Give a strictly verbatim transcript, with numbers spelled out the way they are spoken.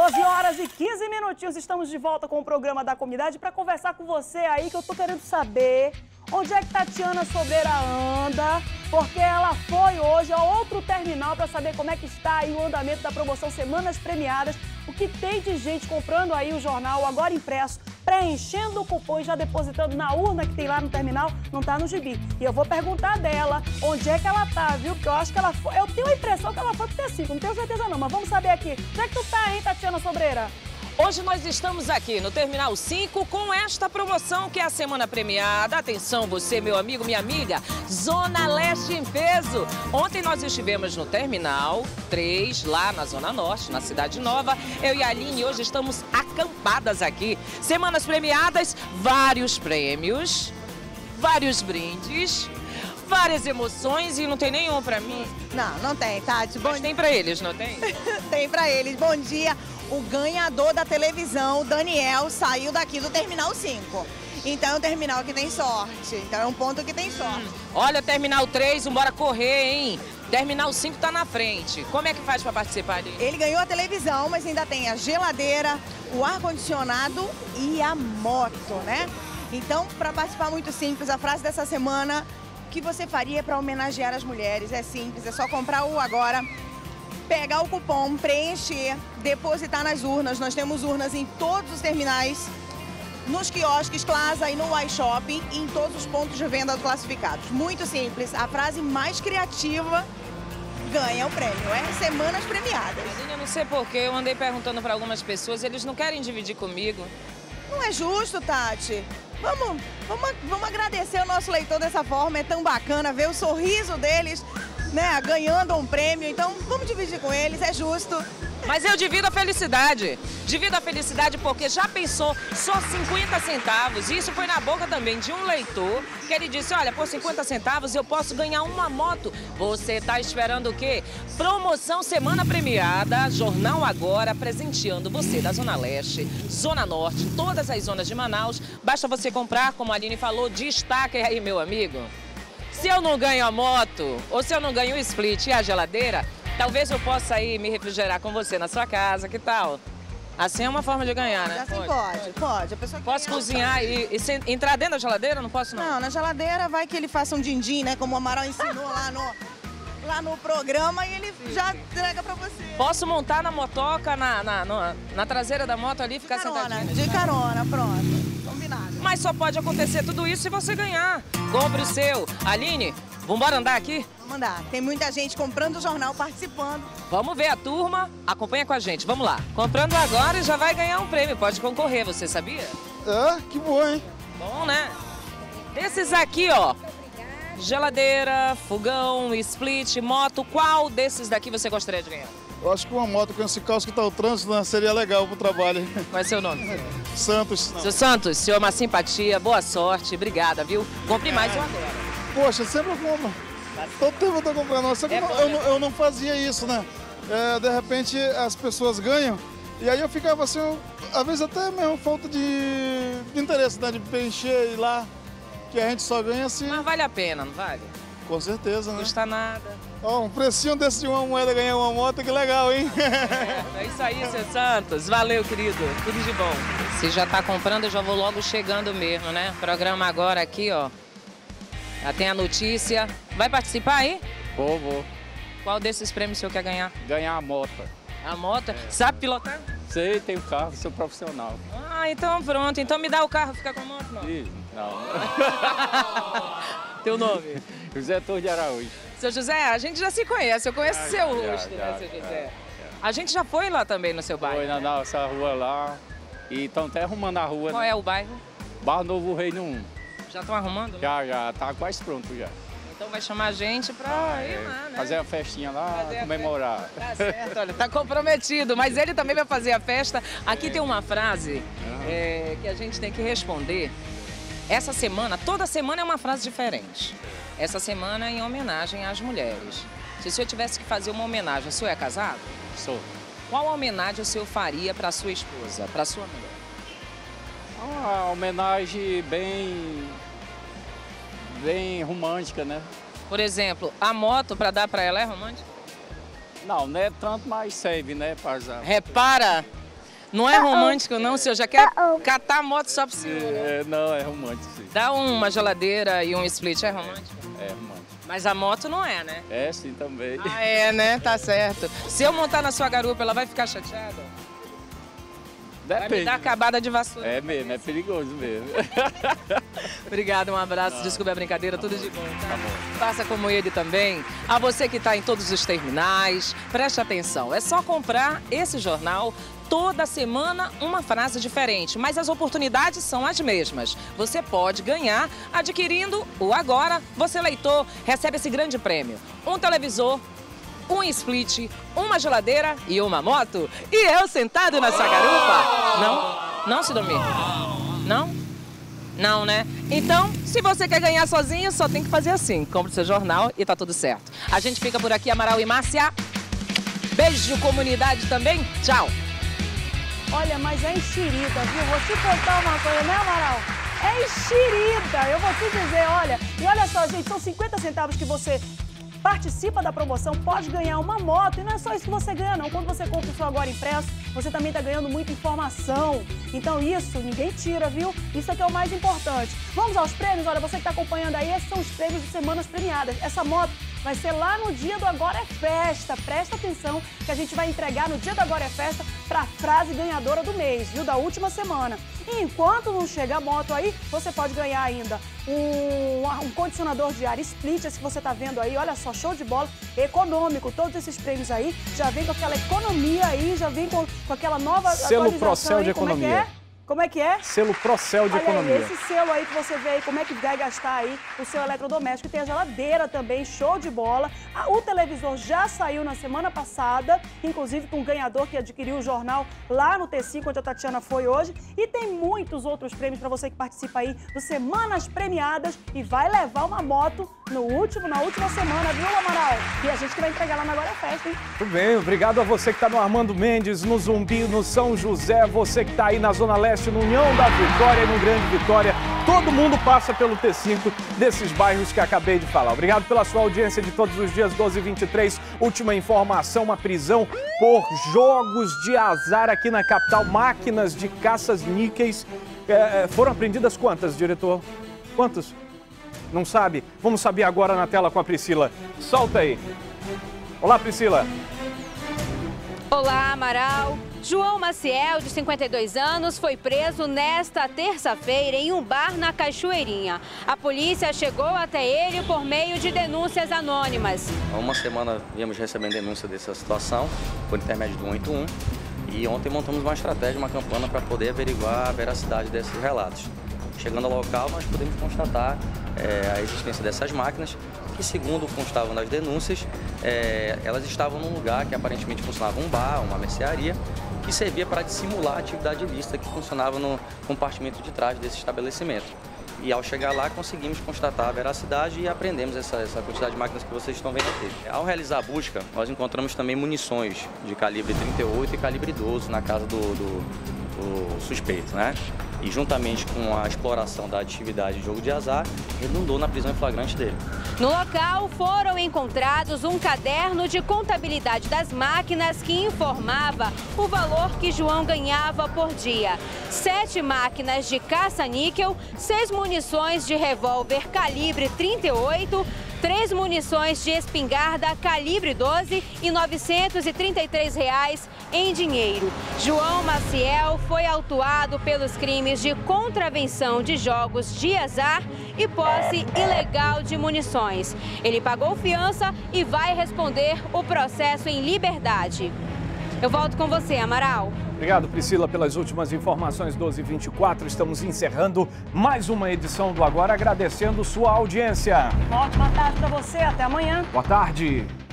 doze horas e quinze minutinhos, estamos de volta com o programa da comunidade para conversar com você aí, que eu tô querendo saber onde é que Tatiana Sobreira anda, porque ela foi hoje ao outro terminal para saber como é que está aí o andamento da promoção Semanas Premiadas, o que tem de gente comprando aí o jornal agora impresso, preenchendo o cupom e já depositando na urna que tem lá no terminal, não tá no gibi. E eu vou perguntar dela onde é que ela tá, viu? Porque eu acho que ela foi, eu tenho a impressão que ela foi pro T cinco, não tenho certeza não, mas vamos saber aqui. Onde é que tu tá, hein, Tatiana Sobreira? Hoje nós estamos aqui no Terminal cinco com esta promoção que é a Semana Premiada. Atenção você, meu amigo, minha amiga, Zona Leste em peso. Ontem nós estivemos no Terminal três, lá na Zona Norte, na Cidade Nova. Eu e a Aline hoje estamos acampadas aqui. Semanas Premiadas, vários prêmios, vários brindes, várias emoções e não tem nenhum pra mim. Não, não tem, Tati. Bom Mas tem pra eles, não tem? Tem pra eles. Bom dia. O ganhador da televisão, o Daniel, saiu daqui do Terminal cinco. Então é um terminal que tem sorte. Então é um ponto que tem sorte. Hum. Olha, Terminal três, bora correr, hein? Terminal cinco tá na frente. Como é que faz pra participar disso? Ele ganhou a televisão, mas ainda tem a geladeira, o ar-condicionado e a moto, né? Então, para participar, muito simples. A frase dessa semana: o que você faria para homenagear as mulheres? É simples, é só comprar o agora, pegar o cupom, preencher, depositar nas urnas. Nós temos urnas em todos os terminais, nos quiosques, Plaza e no iShopping, e em todos os pontos de venda classificados. Muito simples. A frase mais criativa ganha o prêmio. É Semanas Premiadas. Aline, eu não sei porquê, eu andei perguntando para algumas pessoas, eles não querem dividir comigo. Não é justo, Tati. Vamos, vamos, vamos agradecer o nosso leitor dessa forma. É tão bacana ver o sorriso deles, né, ganhando um prêmio. Então, vamos dividir com eles, é justo. Mas eu divido a felicidade. Divido a felicidade porque já pensou só cinquenta centavos. Isso foi na boca também de um leitor que ele disse: olha, por cinquenta centavos eu posso ganhar uma moto. Você tá esperando o quê? Promoção Semana Premiada, Jornal Agora, presenteando você da Zona Leste, Zona Norte, todas as zonas de Manaus. Basta você comprar, como a Aline falou, destaque aí, meu amigo. Se eu não ganho a moto, ou se eu não ganho o split e a geladeira, talvez eu possa ir me refrigerar com você na sua casa, que tal? Assim é uma forma de ganhar, né? Assim pode, pode. A pessoa Posso ganha... cozinhar e, e sem, entrar dentro da geladeira? Não posso, não? Não, na geladeira vai que ele faça um din-din, né? Como o Amaral ensinou lá no, lá no programa, e ele já entrega pra você. Posso montar na motoca, na, na, na, na traseira da moto ali e ficar Carona, sentadinha? de carona, pronto. Combinado. Mas só pode acontecer tudo isso se você ganhar. Compre o seu. Aline, vambora andar aqui? Vamos andar. Tem muita gente comprando o jornal, participando. Vamos ver a turma. Acompanha com a gente. Vamos lá. Comprando agora e já vai ganhar um prêmio. Pode concorrer, você sabia? É, que bom, hein? Bom, né? Desses aqui, ó. Geladeira, fogão, split, moto. Qual desses daqui você gostaria de ganhar? Eu acho que uma moto com esse caos que tá o trânsito, né, seria legal pro trabalho. Qual é seu nome? Santos. Seu Santos, senhor, uma simpatia, boa sorte, obrigada, viu? Compre mais um agora. Poxa, sempre eu compro. Todo tempo eu tô comprando. Só que É eu, bom, eu, né? não- eu não fazia isso, né? É, de repente as pessoas ganham e aí eu ficava assim, eu, às vezes até mesmo falta de, de interesse, né? De preencher e ir lá, que a gente só ganha assim. Mas vale a pena, não vale? Com certeza, Não né? custa nada. Ó, um precinho desse de uma moeda ganhar uma moto, que legal, hein? É, é isso aí, seu Santos. Valeu, querido. Tudo de bom. Se já tá comprando, eu já vou logo chegando mesmo, né? Programa agora aqui, ó. Já tem a notícia. Vai participar aí? Vou, vou. Qual desses prêmios o senhor quer ganhar? Ganhar a moto. A moto? Sabe pilotar? Sei, tenho carro, sou profissional. Ah, então pronto. Então me dá o carro, fica com a moto, não. Ih, não. Teu nome? José Torres de Araújo. Seu José, a gente já se conhece. Eu conheço Ah, seu já, rosto, já, né, seu já, José? já. A gente já foi lá também no seu bairro. Foi na né? nossa rua lá. E estão até arrumando a rua. Qual né? é o bairro? Bar Novo Reino um. Já estão arrumando? né? Já, já, tá quase pronto já. Então vai chamar a gente pra ir É, lá, né? fazer a festinha lá, Fazer a comemorar. Tá certo, olha, tá comprometido, mas ele também vai fazer a festa. Aqui tem uma frase é, que a gente tem que responder. Essa semana, toda semana é uma frase diferente. Essa semana é em homenagem às mulheres. Se o senhor tivesse que fazer uma homenagem, o senhor é casado? Sou. Qual homenagem o senhor faria para sua esposa, para sua mulher? Uma homenagem bem, bem romântica, né? Por exemplo, a moto para dar para ela é romântica? Não, não é tanto, mas serve, né? Para Repara, Não é romântico, não, o senhor já quer catar a moto só pro senhor, né? É, não, é romântico, sim. Dá uma geladeira e um split, é romântico? É romântico. Mas a moto não é, né? É, sim, também. Ah, é, né? Tá certo. Se eu montar na sua garupa, ela vai ficar chateada? Vai me Depende. dar acabada de vassoura. É mesmo, é perigoso mesmo. Obrigada, um abraço. Desculpe a brincadeira, tudo de bom. Tá? Faça como ele também. A você que está em todos os terminais, preste atenção. É só comprar esse jornal. Toda semana uma frase diferente, mas as oportunidades são as mesmas. Você pode ganhar adquirindo o Agora. Você, leitor, recebe esse grande prêmio. Um televisor, um split, uma geladeira e uma moto. E eu sentado na sua garupa. Não? Não, Sidomir? Não? Não, né? Então, se você quer ganhar sozinho, só tem que fazer assim. Compre o seu jornal e tá tudo certo. A gente fica por aqui, Amaral e Márcia. Beijo, comunidade também. Tchau. Olha, mas é enxerida, viu? Vou te contar uma coisa, né, Amaral? É enxerida, eu vou te dizer, olha. E olha só, gente, são cinquenta centavos que você participa da promoção, pode ganhar uma moto. E não é só isso que você ganha, não. Quando você compra o seu Agora Impresso, você também está ganhando muita informação. Então isso ninguém tira, viu? Isso é que é o mais importante. Vamos aos prêmios? Olha, você que está acompanhando aí, esses são os prêmios de semanas premiadas. Essa moto vai ser lá no dia do Agora é Festa. Presta atenção que a gente vai entregar no dia do Agora é Festa para a frase ganhadora do mês, viu? Da última semana. E enquanto não chega a moto aí, você pode ganhar ainda um, um condicionador de ar split, esse que você está vendo aí. Olha só, show de bola, econômico. Todos esses prêmios aí já vem com aquela economia aí, já vem com, com aquela nova Selo atualização Procel aí. de Como economia. É que é? Como é que é? Selo Procel de Olha economia. aí, esse selo aí que você vê aí, como é que vai gastar aí o seu eletrodoméstico. E tem a geladeira também, show de bola. Ah, o televisor já saiu na semana passada, inclusive com um ganhador que adquiriu o jornal lá no T cinco, onde a Tatiana foi hoje. E tem muitos outros prêmios para você que participa aí do Semanas Premiadas e vai levar uma moto no último, na última semana, viu, Amaral? E a gente que vai entregar lá na Agora é Festa, hein? Muito bem, obrigado a você que está no Armando Mendes, no Zumbi, no São José, você que está aí na Zona Leste, no União da Vitória e no Grande Vitória. Todo mundo passa pelo T cinco desses bairros que acabei de falar. Obrigado pela sua audiência de todos os dias, doze e vinte e três. Última informação, uma prisão por jogos de azar aqui na capital. Máquinas de caças-níqueis. É, foram apreendidas quantas, diretor? Quantas? Não sabe? Vamos saber agora na tela com a Priscila. Solta aí. Olá, Priscila. Olá, Amaral. João Maciel, de cinquenta e dois anos, foi preso nesta terça-feira em um bar na Cachoeirinha. A polícia chegou até ele por meio de denúncias anônimas. Há uma semana viemos recebendo denúncia dessa situação, por intermédio do um oito um, e ontem montamos uma estratégia, uma campanha para poder averiguar a veracidade desses relatos. Chegando ao local, nós podemos constatar é, a existência dessas máquinas, que, segundo constavam nas denúncias, é, elas estavam num lugar que aparentemente funcionava um bar, uma mercearia, que servia para dissimular a atividade ilícita que funcionava no compartimento de trás desse estabelecimento. E ao chegar lá, conseguimos constatar a veracidade e apreendemos essa, essa quantidade de máquinas que vocês estão vendo aqui. Ao realizar a busca, nós encontramos também munições de calibre trinta e oito e calibre doze na casa do, do, do suspeito, né? E juntamente com a exploração da atividade de jogo de azar, redundou na prisão em flagrante dele. No local foram encontrados um caderno de contabilidade das máquinas que informava o valor que João ganhava por dia. Sete máquinas de caça-níquel, seis munições de revólver calibre trinta e oito, três munições de espingarda calibre doze e novecentos e trinta e três reais em dinheiro. João Maciel foi autuado pelos crimes de contravenção de jogos de azar e posse ilegal de munições. Ele pagou fiança e vai responder o processo em liberdade. Eu volto com você, Amaral. Obrigado, Priscila, pelas últimas informações, doze e vinte e quatro. Estamos encerrando mais uma edição do Agora, agradecendo sua audiência. Boa tarde para você, até amanhã. Boa tarde.